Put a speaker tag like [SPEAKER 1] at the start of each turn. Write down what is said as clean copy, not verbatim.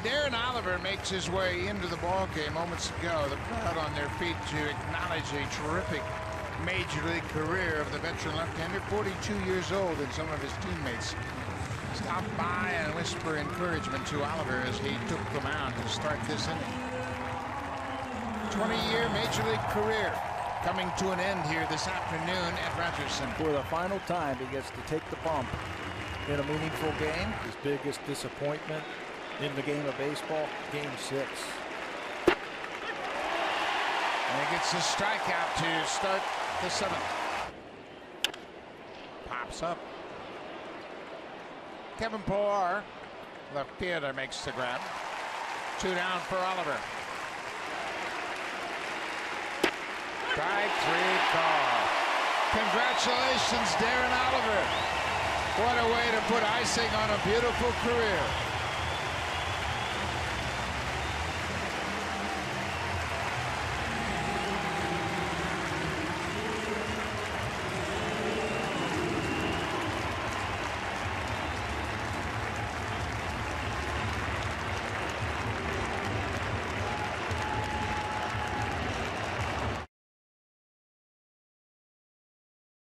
[SPEAKER 1] Darren Oliver makes his way into the ball game moments ago. The crowd on their feet to acknowledge a terrific major league career of the veteran left-hander, 42 years old, and some of his teammates stop by and whisper encouragement to Oliver as he took the mound to start this inning. 20-year major league career coming to an end here this afternoon at Rogerson.
[SPEAKER 2] For the final time, he gets to take the bump in a meaningful game. His biggest disappointment in the game of baseball, Game 6.
[SPEAKER 1] And he gets a strikeout to start the 7th. Pops up. Kevin TOR, left fielder, makes the grab. 2 down for Oliver. Strike 3 call. Congratulations, Darren Oliver. What a way to put icing on a beautiful career.